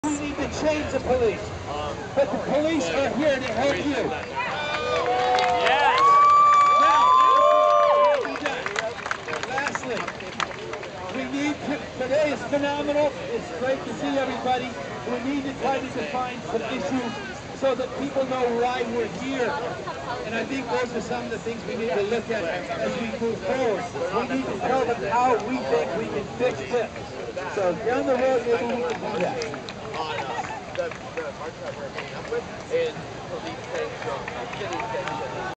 We need to change the police, but the police are here to help you. Yes. Now, lastly, we need to, today is phenomenal. It's great to see everybody. We need to try to define some issues so that people know why we're here. And I think those are some of the things we need to look at as we move forward. We need to tell them how we think we can fix this. So down the road, maybe we can do that. The march that we're meeting up with is police things from city things.